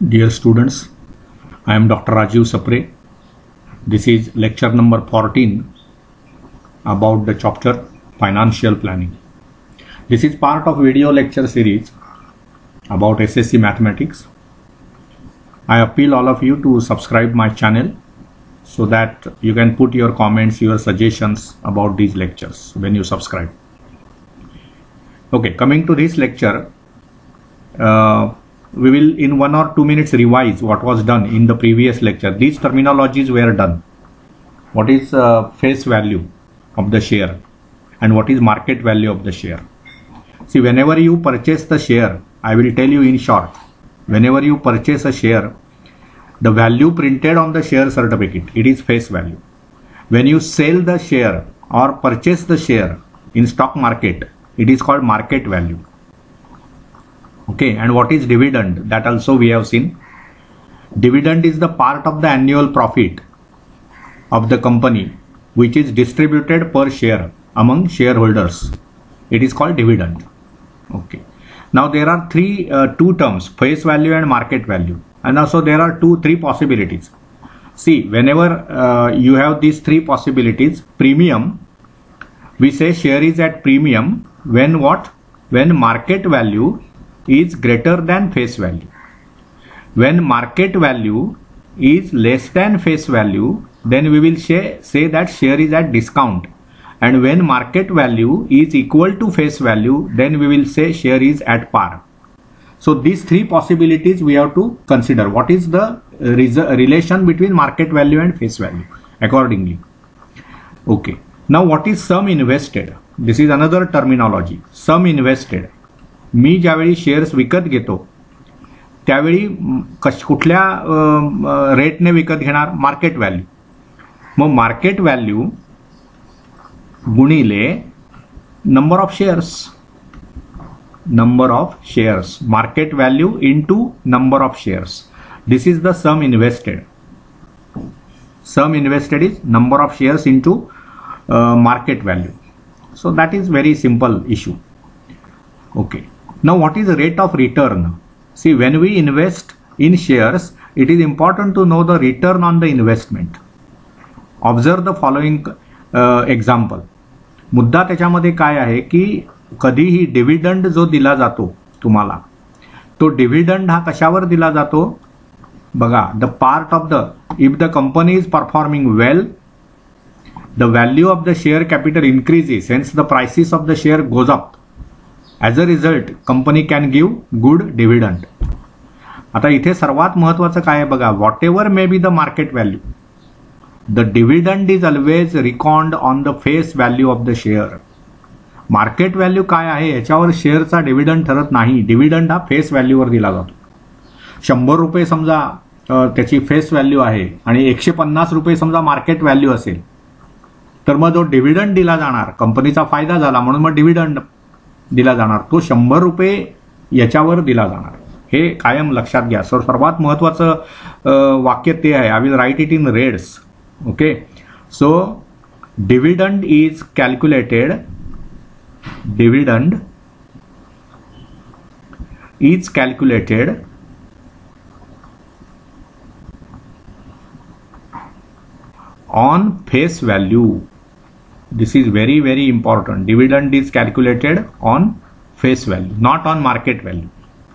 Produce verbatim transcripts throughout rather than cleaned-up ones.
Dear students, I am Doctor Rajiv Sapre. This is lecture number fourteen about the chapter Financial Planning. This is part of video lecture series about S S C Mathematics. I appeal all of you to subscribe my channel so that you can put your comments, your suggestions about these lectures when you subscribe. Okay, coming to this lecture, uh, we will in one or two minutes revise what was done in the previous lecture. These terminologies were done. What is uh, face value of the share and what is market value of the share. See, whenever you purchase the share, I will tell you in short, whenever you purchase a share, the value printed on the share certificate, it is face value. When you sell the share or purchase the share in stock market, it is called market value. Okay, and what is dividend? That also we have seen. Dividend is the part of the annual profit of the company which is distributed per share among shareholders. It is called dividend. Okay. Now there are three, uh, two terms, face value and market value. And also there are two, three possibilities. See, whenever uh, you have these three possibilities, premium, we say share is at premium when what? When market value is greater than face value. When market value is less than face value, then we will say, say that share is at discount. And when market value is equal to face value, then we will say share is at par. So these three possibilities we have to consider. What is the relation between market value and face value accordingly. Okay. Now what is sum invested? This is another terminology. Sum invested. मी ज्यावेळी shares विकत घेतो त्यावेळी कश कुठल्या रेटने विकत घेणार? Market value. मग मार्केट व्हॅल्यू गुणिले number of shares. Number of shares. Market value into number of shares. This is the sum invested. Sum invested is number of shares into market value. So that is very simple issue. Okay. Now what is the rate of return? See, when we invest in shares, it is important to know the return on the investment. Observe the following uh, example. मुद्दा त्याच्यामध्ये काय आहे की कधीही dividend जो दिला जातो तुम्हाला, तो डिव्हिडंड हा कशावर दिला जातो? बघा, the part of the, if the company is performing well, the value of the share capital increases, hence the prices of the share goes up. As a result company can give good dividend. आता इथे सर्वात महत्वाचं काय आहे बघा, whatever may be the market value, the dividend is always record on the face value of the share. Market value काय आहे याच्यावर शेअरचा डिव्हिडंड ठरत नाही. डिव्हिडंड हा फेस व्हॅल्यूवर दिला जातो. शंभर रुपये समजा त्याची फेस व्हॅल्यू आहे आणि एकशे पन्नास रुपये समजा मार्केट व्हॅल्यू असेल, तर मग जो डिव्हिडंड दिला जाणार, कंपनीचा फायदा झाला म्हणून मग डिव्हिडंड दिला जाणार, तो शंभर रुपये याच्यावर दिला जाणार. हे कायम लक्षात घ्या. सर सर्वात महत्वाचं वाक्य ते आहे. I will write it in reds. Okay. So dividend is calculated, dividend is calculated on face value. This is very very important. Dividend is calculated on face value, not on market value.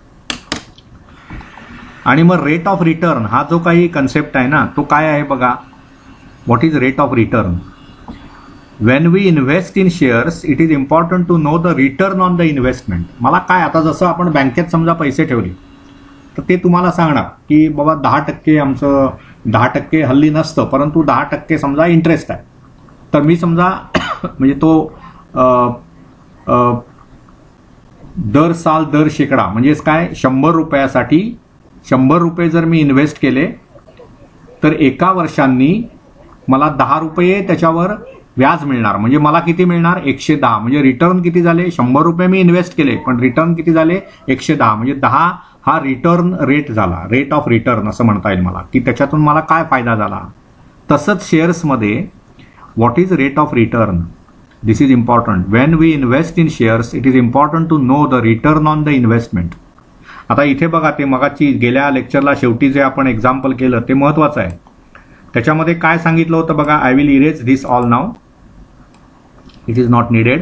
आणि मग rate of return हा जो काही concept आहे ना, तो काय आहे बघा. What is rate of return? When we invest in shares, it is important to know the return on the investment. मला काय, आता जसं आपण बँकेत समजा पैसे ठेवले तर ते तुम्हाला सांगणार की बाबा दहा टक्के आमचं, दहा टक्के हल्ली नसतं, परंतु दहा टक्के समजा इंटरेस्ट आहे. तर मी समजा म्हणजे तो आ, आ, दर साल दर शेकडा म्हणजेच काय, शंभर रुपयासाठी शंभर रुपये जर मी इन्व्हेस्ट केले तर एका वर्षांनी मला दहा रुपये त्याच्यावर व्याज मिळणार. म्हणजे मला किती मिळणार? एकशे दहा. म्हणजे रिटर्न किती झाले? शंभर रुपये मी इन्व्हेस्ट केले पण रिटर्न किती झाले? एकशे दहा. म्हणजे दहा हा रिटर्न रेट झाला. रेट ऑफ रिटर्न असं म्हणता येईल मला, की त्याच्यातून मला काय फायदा झाला. तसंच शेअर्समध्ये what is rate of return? This is important. When we invest in shares, it is important to know the return on the investment. आता इथे बघा, ते मगाची गेल्या लेक्चरला शेवटी जे आपण एक्झाम्पल केलं ते महत्वाचं आहे. त्याच्यामध्ये काय सांगितलं होतं बघा, I will erase this all now, it is not needed.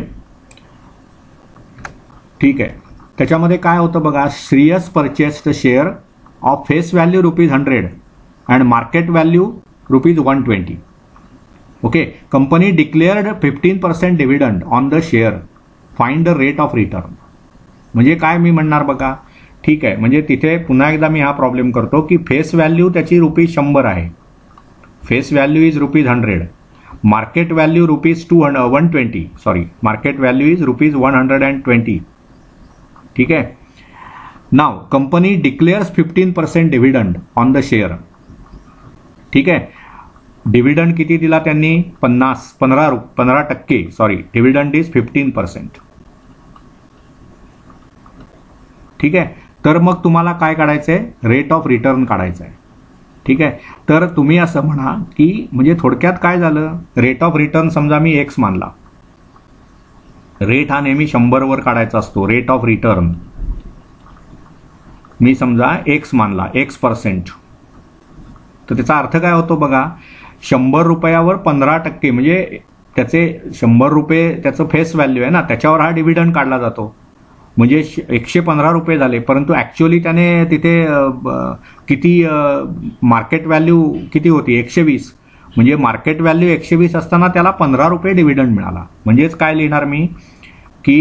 ठीक आहे. त्याच्यामध्ये काय होतं बघा, Shreyas purchased share of face value rupees hundred and market value rupees one twenty. Okay. Company declared fifteen percent dividend on the share, find the rate of return. म्हणजे काय मी म्हणणार बघा, ठीक आहे, म्हणजे तिथे पुन्हा एकदा मी हा प्रॉब्लेम करतो की फेस व्हॅल्यू त्याची रुपीज शंभर आहे, face value is rupees hundred, market value rupees two hundred one twenty sorry market value is rupees one hundred and twenty. ठीक आहे. Now company declares fifteen percent dividend on the share. ठीक आहे. Dividend किती दिला त्यांनी, पन्नास पंधरा पंधरा टक्के sorry dividend is fifteen percent. ठीक आहे. तर मग तुम्हाला काय काढायचंय, रेट ऑफ रिटर्न काढायचं आहे. ठीक आहे. तर तुम्ही असं म्हणा की म्हणजे थोडक्यात काय झालं, रेट ऑफ रिटर्न समजा मी एक्स मानला, रेट हा नेहमी शंभर वर काढायचा असतो. रेट ऑफ रिटर्न मी समजा एक्स मानला, एक्स पर्सेंट. तर त्याचा अर्थ काय होतो बघा, शंभर रुपयावर पंधरा टक्के म्हणजे त्याचे शंभर रुपये त्याचं फेस व्हॅल्यू आहे ना, त्याच्यावर हा डिव्हिडंड काढला जातो. म्हणजे एकशे पंधरा रुपये झाले, परंतु ऍक्च्युअली त्याने तिथे किती मार्केट व्हॅल्यू किती होती, एकशे वीस. म्हणजे मार्केट व्हॅल्यू एकशे वीस असताना त्याला पंधरा रुपये डिव्हिडंड मिळाला. म्हणजेच काय लिहिणार मी की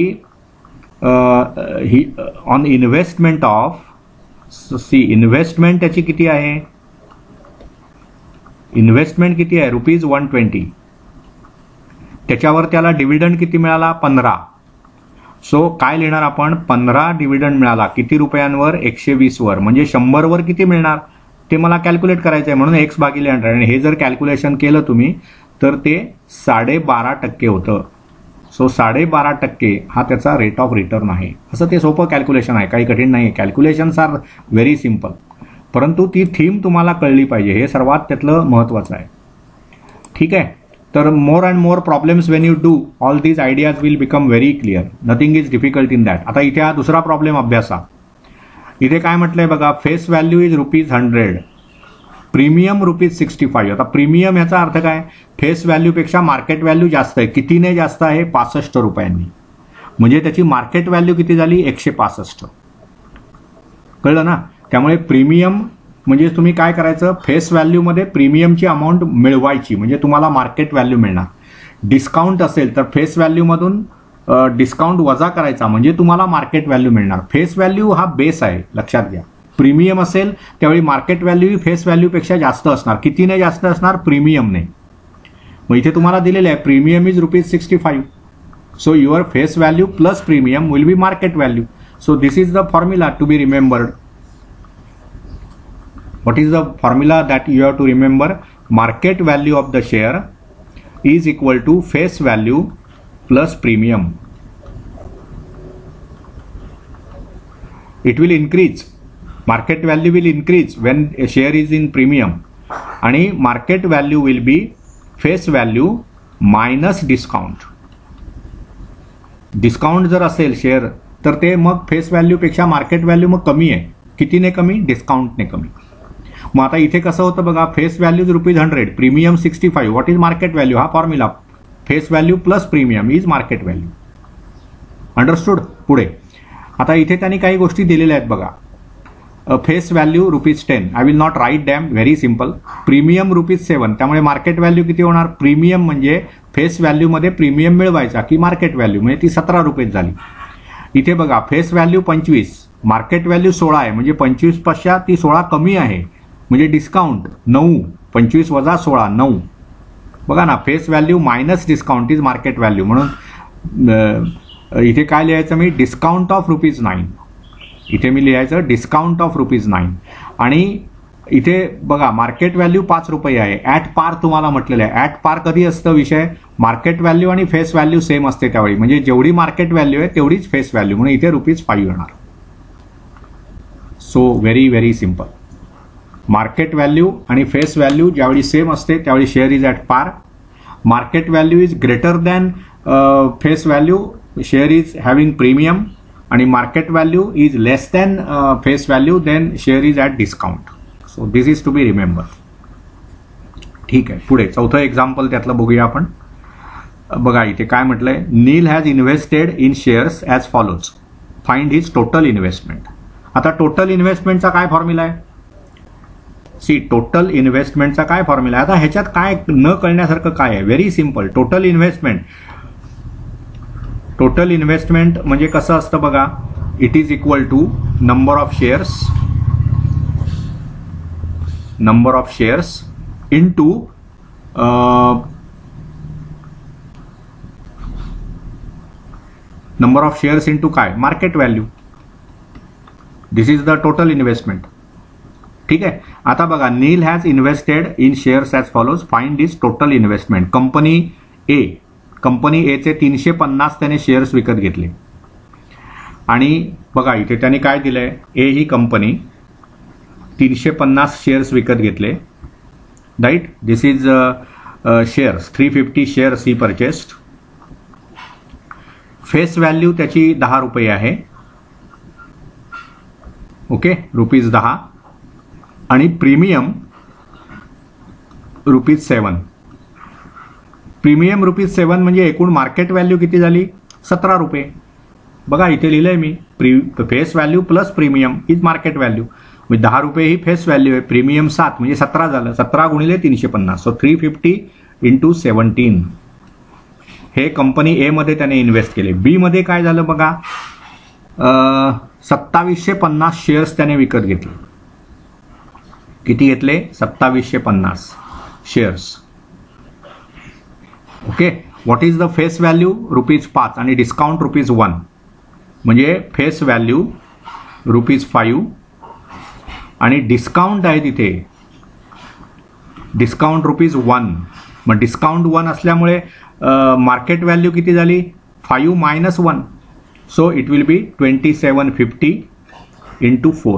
ही on investment of C investment त्याची किती आहे, इन्व्हेस्टमेंट किती आहे रुपीज वन ट्वेंटी, त्याच्यावर त्याला डिव्हिडंड किती मिळाला, पंधरा. सो काय लिहिणार आपण, पंधरा डिव्हिडंड मिळाला किती रुपयांवर, एकशे वीस वर. म्हणजे शंभर वर किती मिळणार ते मला कॅल्क्युलेट करायचं आहे, म्हणून एक्स भागिले हंड्रेड. आणि हे जर कॅल्क्युलेशन केलं तुम्ही तर ते साडेबारा टक्के होतं. सो साडेबारा टक्के हा त्याचा रेट ऑफ रिटर्न आहे. असं ते सोपं कॅल्क्युलेशन आहे, काही कठीण नाही. कॅल्क्युलेशन्स आर व्हेरी सिम्पल, परंतु ती थीम तुम्हाला कळली पाहिजे, हे सर्वात त्यातलं महत्वाचं आहे. ठीक आहे. तर more and more problems when you do all these ideas will become very clear. Nothing is difficult in that. आता इथे हा दुसरा प्रॉब्लेम अभ्यासा. इथे काय म्हटलंय बघा, face value is rupees hundred, premium rupees sixty five. आता प्रीमियम याचा अर्थ काय, फेस व्हॅल्यूपेक्षा मार्केट व्हॅल्यू जास्त आहे. कितीने जास्त आहे, पासष्ट रुपयांनी. म्हणजे त्याची मार्केट व्हॅल्यू किती झाली, एकशे पासष्ट. कळलं ना. त्यामुळे प्रीमियम म्हणजे तुम्ही काय करायचं, फेस व्हॅल्यूमध्ये प्रीमियमची अमाऊंट मिळवायची, म्हणजे तुम्हाला मार्केट व्हॅल्यू मिळणार. डिस्काउंट असेल तर फेस व्हॅल्यूमधून डिस्काउंट वजा करायचा, म्हणजे तुम्हाला मार्केट व्हॅल्यू मिळणार. फेस व्हॅल्यू हा बेस आहे, लक्षात घ्या. प्रीमियम असेल त्यावेळी मार्केट व्हॅल्यू ही फेस व्हॅल्यूपेक्षा जास्त असणार. कितीने जास्त असणार, प्रीमियमने. मग इथे तुम्हाला दिलेलं आहे premium is rupees sixty five. So your face value plus premium will be market value. So this is the formula to be remembered. What is the formula that you have to remember? Market value of the share is equal to face value plus premium. It will increase. Market value will increase when a share is in premium. आणि market value will be face value minus discount. Discount जर असेल share तर ते मग face value पेक्षा market value मग कमी आहे. कितीने कमी, डिस्काउंटने कमी. मग आता इथे कसं होतं बघा, face value rupees hundred, premium sixty five. What is market value, हा formula. Face value plus premium is market value. Understood. पुढे आता इथे त्यांनी काही गोष्टी दिलेल्या आहेत बघा. Face value rupees ten, I will not write them, very simple. Premium rupees seven, त्यामुळे मार्केट व्हॅल्यू किती होणार, प्रीमियम म्हणजे फेस व्हॅल्यूमध्ये प्रीमियम मिळवायचा की मार्केट व्हॅल्यू, म्हणजे ती सतरा रुपये झाली. इथे बघा फेस व्हॅल्यू पंचवीस, मार्केट व्हॅल्यू सोळा आहे, म्हणजे पंचवीस पेक्षा ती सोळा कमी आहे, म्हणजे डिस्काउंट नऊ. पंचवीस वजा सोळा, नऊ. बघा ना, face value minus discount is market value. म्हणून इथे काय लिहायचं मी, डिस्काउंट ऑफ रुपीज नाईन. इथे मी लिहायचं डिस्काउंट ऑफ रुपीज नाईन. आणि इथे बघा मार्केट व्हॅल्यू पाच रुपये आहे. ॲट पार तुम्हाला म्हटलेलं आहे. ॲट पार कधी असतं विषय, मार्केट व्हॅल्यू आणि फेस व्हॅल्यू सेम असते त्यावेळी, म्हणजे जेवढी मार्केट व्हॅल्यू आहे तेवढीच फेस व्हॅल्यू, म्हणून इथे रुपीज फाईव्ह येणार. So very very simple. Market value आणि फेस व्हॅल्यू ज्यावेळी सेम असते त्यावेळी share is at par. Market value is greater than face value, share is having premium. आणि market value is less than face value, then share is at discount. So this is to be remember. ठीक आहे, पुढे चौथं example त्यातलं बघूया आपण. बघा इथे काय म्हटलंय, Neel has invested in shares as follows, find his total investment. आता टोटल इन्व्हेस्टमेंटचा काय फॉर्म्युला आहे? सी, टोटल इन्व्हेस्टमेंटचा काय फॉर्म्युला आहे? आता ह्याच्यात काय न कळण्यासारखं काय आहे? Very simple. Total investment total investment म्हणजे कसं असतं बघा, it is equal to number of shares number of shares into number of shares into काय? Market value. This is the total investment. ठीक आहे. आता बघा, Neel has invested in shares as follows, find this total investment. Company A company एचे तीनशे पन्नास त्याने shares विकत घेतले आणि बघा इथे त्याने काय दिलंय, ए ही कंपनी तीनशे पन्नास शेअर्स विकत घेतले, right. This is shares, three fifty shares he purchased. Face value त्याची दहा रुपये आहे, ओके, रुपीज दहा, आणि premium rupees seven. Premium rupees seven म्हणजे एकूण मार्केट व्हॅल्यू किती झाली? सतरा रुपये. बघा इथे लिहिलंय मी, pre face value plus premium is market value. म्हणजे दहा रुपये ही फेस व्हॅल्यू आहे, प्रीमियम सात म्हणजे सतरा झालं. सतरा गुणिले तीनशे पन्नास, so three fifty into seventeen. हे कंपनी ए मध्ये त्याने इन्व्हेस्ट केले. बी मध्ये काय झालं बघा, सत्तावीसशे पन्नास शेअर्स त्याने विकत घेतले. किती घेतले? सत्तावीसशे पन्नास shares. Okay. What is the face value? Rupees पाच आणि डिस्काउंट रुपीज वन, म्हणजे फेस व्हॅल्यू रुपीज फाईव्ह आणि डिस्काउंट आहे तिथे, डिस्काउंट रुपीज वन. मग डिस्काउंट वन असल्यामुळे मार्केट व्हॅल्यू किती झाली? Five minus one, so it will be twenty seven fifty into four.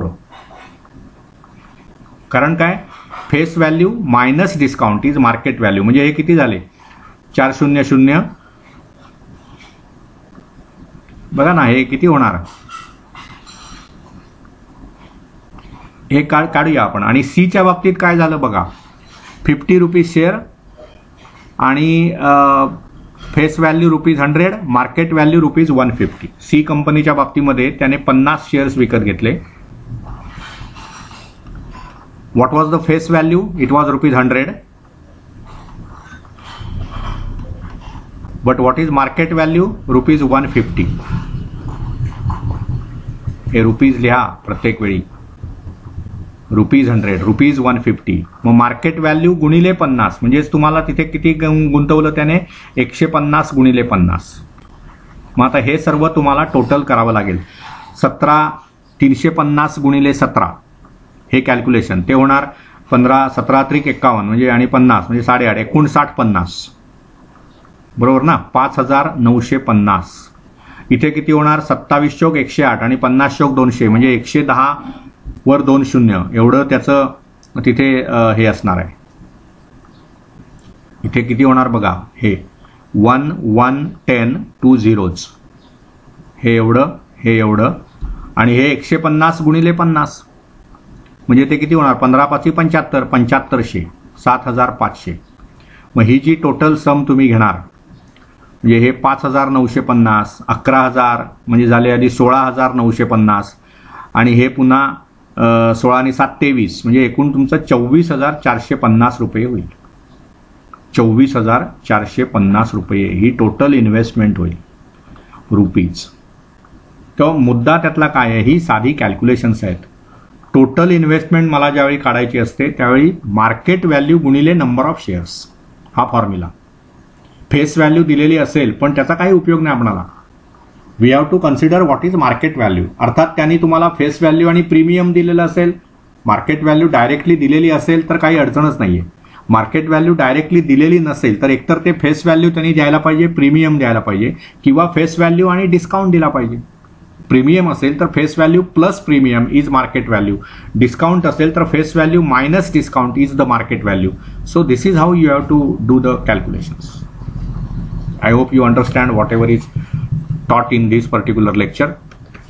कारण काय? Face value minus discount is market value. म्हणजे हे किती झाले? चार शून्य शून्य. बघा ना, हे किती होणार? हे काढ काढूया आपण. आणि सीच्या बाबतीत काय झालं बघा, फिफ्टी रुपीज शेअर आणि face value rupees hundred, market value rupees one fifty. C कंपनीच्या बाबतीमध्ये त्याने पन्नास शेअर्स विकत घेतले. What was the face value? It was rupees hundred. But what is market value? Rupees one fifty. हे rupees लिहा प्रत्येक वेळी. Rupees hundred, rupees one fifty. मग मार्केट व्हॅल्यू गुणिले पन्नास, म्हणजेच तुम्हाला तिथे किती गुंतवलं त्याने? एकशे पन्नास गुणिले पन्नास. मग आता हे सर्व तुम्हाला टोटल करावं लागेल. सतरा तीनशे पन्नास गुणिले सतरा हे कॅल्क्युलेशन, ते होणार पंधरा सतरा त्रिक एक्कावन्न म्हणजे आणि पन्नास म्हणजे साडेआठ, एकूण साठ पन्नास, बरोबर ना? पाच हजार नऊशे पन्नास. इथे किती होणार? सत्तावीस चौक एकशे आठ आणि पन्नास चौक दोनशे म्हणजे एकशे दहा वर दोन शून्य एवढं त्याचं तिथे हे असणार आहे. इथे किती होणार बघा, हे one one ten two zeros, हे एवढं हे एवढं आणि हे एकशे पन्नास गुणिले पन्नास म्हणजे ते किती होणार? पंधरा पाचशे पंच्याहत्तर, पंच्याहत्तरशे, सात हजार पाचशे. मग ही जी टोटल सम तुम्ही घेणार म्हणजे हे पाच हजार नऊशे पन्नास, अकरा हजार म्हणजे झाले आधी सोळा हजार नऊशे पन्नास आणि हे पुन्हा सोळा आणि सात तेवीस म्हणजे एकूण तुमचं चोवीस हजार चारशे पन्नास रुपये होईल. चोवीस हजार चारशे पन्नास रुपये ही टोटल इन्व्हेस्टमेंट होईल रुपीज. तो मुद्दा त्यातला काय आहे? ही साधी कॅल्क्युलेशन्स आहेत. टोटल इन्व्हेस्टमेंट मला ज्यावेळी काढायची असते त्यावेळी मार्केट व्हॅल्यू गुणिले नंबर ऑफ शेअर्स हा फॉर्म्युला. फेस व्हॅल्यू दिलेली असेल पण त्याचा काही उपयोग नाही आपल्याला. We have to consider what is market value. अर्थात त्यांनी तुम्हाला फेस व्हॅल्यू आणि प्रीमियम दिलेलं असेल, मार्केट व्हॅल्यू डायरेक्टली दिलेली असेल तर काही अडचणच नाहीये. मार्केट व्हॅल्यू डायरेक्टली दिलेली नसेल तर एकतर ते फेस व्हॅल्यू त्यांनी द्यायला पाहिजे, प्रीमियम द्यायला पाहिजे किंवा फेस व्हॅल्यू आणि डिस्काउंट दिला पाहिजे. प्रीमियम असेल तर face value plus premium is market value. Discount असेल तर face value minus discount is the market value. So this is how you have to do the calculations. I hope you understand whatever is taught in this particular lecture.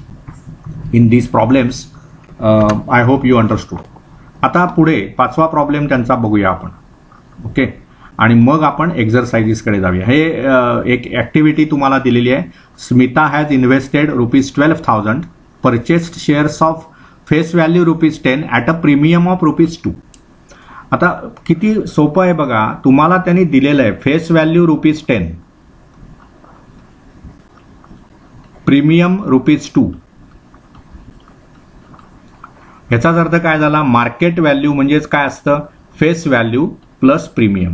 In these problems. I hope you understood. आता पुढे पाचवा problem त्यांचा बघूया आपण. Okay, आणि मग आपण एक्झरसाइजेसकडे जाऊया. हे एक ऍक्टिव्हिटी तुम्हाला दिलेली आहे. Smita has invested rupees twelve thousand, purchased shares of face value rupees ten at a premium of rupees two. आता किती सोपं आहे बघा. तुम्हाला त्यांनी दिलेलं आहे face value rupees ten, premium rupees two. ह्याचाच अर्थ काय झाला, मार्केट व्हॅल्यू म्हणजेच काय असतं, face value plus premium.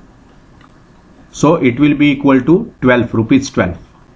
So it will be equal to twelve rupees twelve.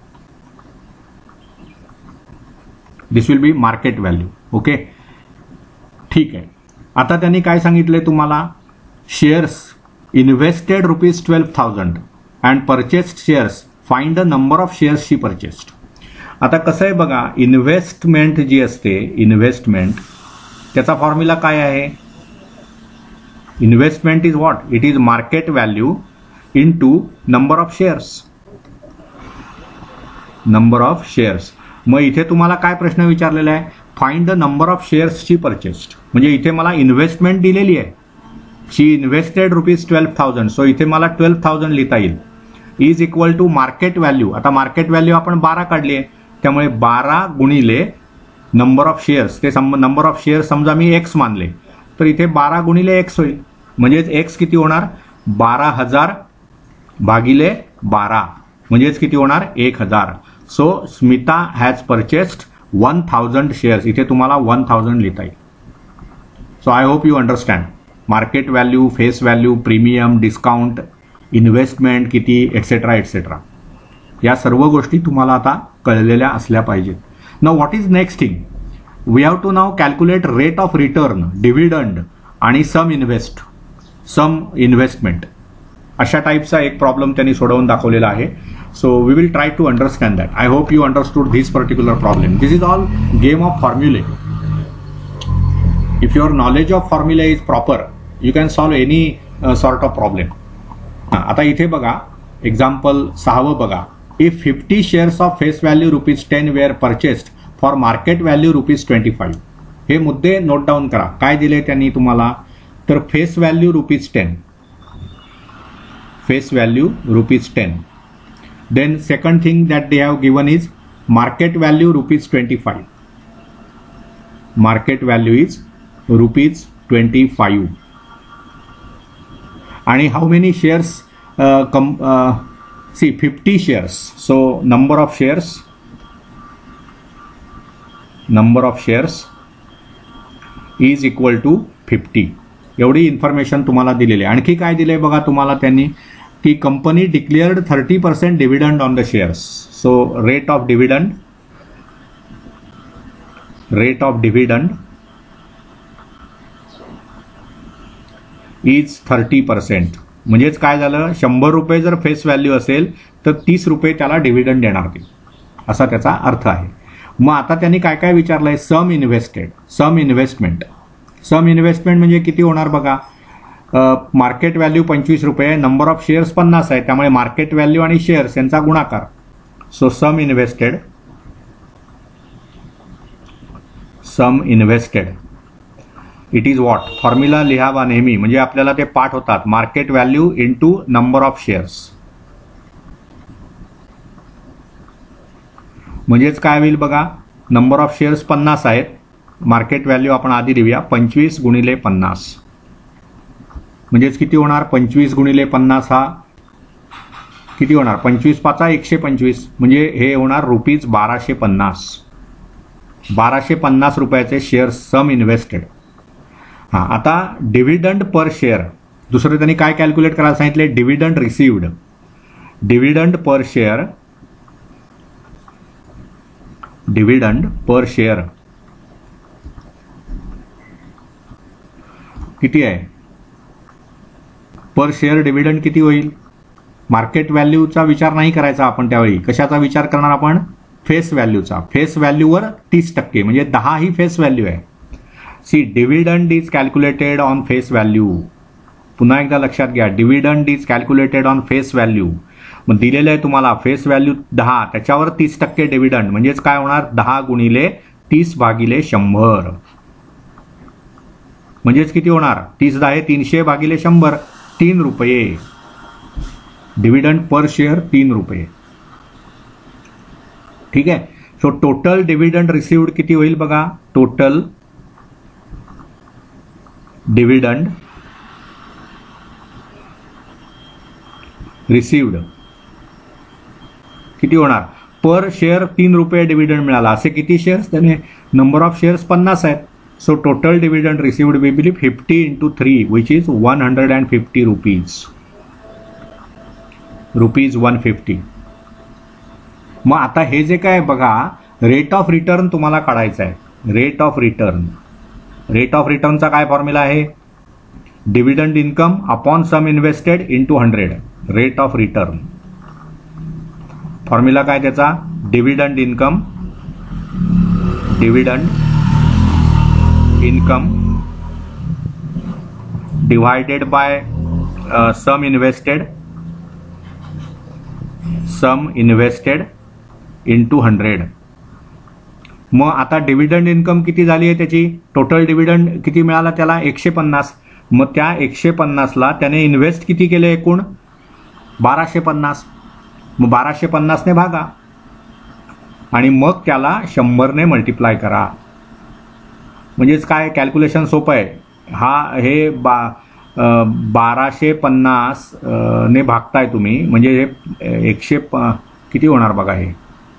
This will be market value. Okay, ठीक आहे. आता त्यांनी काय सांगितले तुम्हाला, shares invested rupees twelve thousand and purchased shares, find the number of shares she purchased. आता कसं आहे बघा, इन्व्हेस्टमेंट जी असते, इन्व्हेस्टमेंट त्याचा फॉर्म्युला काय आहे, investment is what, it is market value into number of shares, number of shares. मग इथे तुम्हाला काय प्रश्न विचारलेला आहे, फाइंड द नंबर ऑफ शेअर्सची परचेस्ड. म्हणजे इथे मला इन्व्हेस्टमेंट दिलेली आहे, she invested rupees twelve thousand. So इथे मला ट्वेल्व थाउजंड लिहिता येईल, is equal to market value. आता मार्केट व्हॅल्यू आपण बारा काढली आहे, त्यामुळे बारा गुणिले नंबर ऑफ शेअर्स, ते नंबर ऑफ शेअर्स समजा मी एक्स मानले, तर इथे बारा गुणिले एक्स होईल. म्हणजेच एक्स किती होणार, बारा हजार भागिले बारा, म्हणजेच किती होणार, एक हजार. So Smita has purchased one thousand shares. इथे तुम्हाला वन थाउजंड लिहिता येईल. So I hope you understand. Market value, face value, premium, discount, investment किती, एटसेट्रा एटसेट्रा, या सर्व गोष्टी तुम्हाला आता कळलेल्या असल्या पाहिजेत. Now what is next thing, we have to now calculate rate of return, dividend आणि सम इन्व्हेस्ट, सम इन्व्हेस्टमेंट. अशा टाईपचा एक प्रॉब्लेम त्यांनी सोडवून दाखवलेला आहे. So we will try to understand that. I hope you understood this particular problem. This is all game of फॉर्म्युले. If your knowledge of formula is proper, you can solve any sort of problem. आता इथे बघा, example सहावं बघा. If fifty shares of face value rupees ten were purchased for market value rupees twenty five. हे मुद्दे note down करा. काय दिले त्यांनी तुम्हाला, तर face value rupees ten, face value rupees ten. Then second thing that they have given is market value rupees twenty five. Market value is rupees twenty five. आणि how many shares, come see fifty shares. So number of shares, number of shares is equal to fifty. एवढी information तुम्हाला दिलेली आहे. आणखी काय दिले बघा तुम्हाला त्यांनी, की company declared thirty percent dividend on the shares. So rate of dividend, rate of dividend is thirty percent. म्हणजेच काय झालं, शंभर रुपये जर फेस व्हॅल्यू असेल तर तीस रुपये त्याला डिव्हिडंड देणार ते, असा त्याचा अर्थ आहे. मग आता त्यांनी काय काय विचारलंय, sum invested, sum investment. Sum investment म्हणजे किती होणार बघा, मार्केट व्हॅल्यू पंचवीस रुपये, नंबर ऑफ शेअर्स पन्नास आहे, त्यामुळे मार्केट व्हॅल्यू आणि शेअर्स यांचा गुणाकार. So sum invested, sum invested it is what, formula लिहावा नेहमी, म्हणजे आपल्याला ते पाठ होतात. Market value into number of shares. म्हणजेच काय होईल बघा, नंबर ऑफ शेअर्स पन्नास आहेत, मार्केट व्हॅल्यू आपण आधी लिहूया, पंचवीस गुणिले पन्नास. म्हणजेच किती होणार, पंचवीस गुणिले पन्नास हा किती होणार, पंचवीस पाचा एकशे पंचवीस, म्हणजे हे होणार रुपीज बाराशे पन्नास. बाराशे पन्नास रुपयाचे शेअर्स सम इन्व्हेस्टेड. हां, आता डिव्हिडंड पर शेअर, दुसरं त्यांनी काय कॅल्क्युलेट करायला सांगितले, dividend received. Dividend per share, dividend per share किती आहे, पर शेअर डिव्हिडंड किती होईल. मार्केट व्हॅल्यूचा विचार नाही करायचा आपण त्यावेळी, कशाचा विचार करणार आपण, फेस व्हॅल्यूचा. फेस व्हॅल्यूवर तीस टक्के म्हणजे दहा ही फेस व्हॅल्यू आहे. See dividend is calculated on face value. पुन्हा एकदा लक्षात घ्या, dividend is calculated on face value. मग दिलेलं आहे तुम्हाला फेस व्हॅल्यू दहा, त्याच्यावर तीस टक्के डिव्हिडंड, म्हणजेच काय होणार, दहा गुणिले तीस भागिले शंभर, म्हणजेच किती होणार, तीस दहा तीनशे भागिले शंभर, तीन रुपये. डिव्हिडंड पर शेअर तीन रुपये. ठीक आहे. सो टोटल डिव्हिडंड रिसिव्ड किती होईल बघा, टोटल डिव्हिडंड रिसिव्ड किती होणार, पर शेअर तीन रुपये डिव्हिडंड मिळाला. असे किती शेअर्स, त्याने नंबर ऑफ शेअर्स पन्नास आहेत. So total dividend received we believe fifty into three which is one hundred and fifty rupees rupees one fifty. मग आता हे जे काय बघा, रेट ऑफ रिटर्न तुम्हाला काढायचं आहे. Rate of return, rate of रिटर्नचा काय फॉर्म्युला आहे, dividend income upon sum invested into hundred. Rate of return formula काय त्याचा, dividend income, dividend income divided by sum invested, sum invested into hundred. मग आता डिव्हिडंड इन्कम किती झाली आहे त्याची, टोटल डिव्हिडंड किती मिळाला त्याला, एकशे पन्नास. मग त्या एकशे पन्नासला त्याने इन्व्हेस्ट किती केले एकूण, बाराशे पन्नास. मग बाराशे पन्नासने भागा आणि मग त्याला शंभरने मल्टिप्लाय करा. म्हणजेच काय, कॅल्क्युलेशन सोपं आहे. हा हे बा बाराशे पन्नास ने भागताय तुम्ही, म्हणजे हे एकशे प किती होणार बघा, हे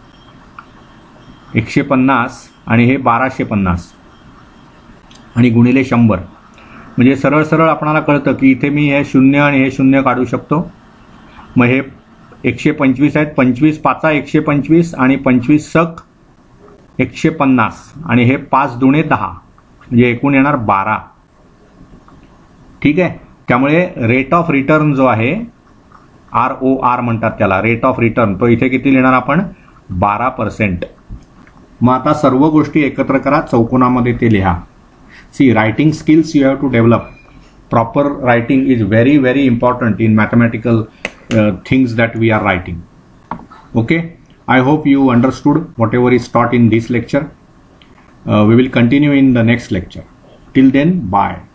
एकशे पन्नास आणि हे बाराशे पन्नास आणि गुणिले शंभर. म्हणजे सरळ सरळ आपणाला कळतं की इथे मी हे शून्य आणि हे शून्य काढू शकतो. मग हे एकशे पंचवीस आहेत, पंचवीस पाचा एकशे पंचवीस आणि पंचवीस सक एकशे पन्नास आणि हे पाच दुणे दहा, म्हणजे एकूण येणार बारा. ठीक आहे. त्यामुळे रेट ऑफ रिटर्न जो आहे, आर ओ आर म्हणतात त्याला, रेट ऑफ रिटर्न, तो इथे किती लिहिणार आपण, बारा पर्सेंट. मग आता सर्व गोष्टी एकत्र करा, चौकोनामध्ये ते लिहा. See, writing skills you have to develop. Proper writing is very very important in mathematical things that we are writing. Okay, I hope you understood whatever is taught in this lecture. Uh, we will continue in the next lecture. Till then, bye.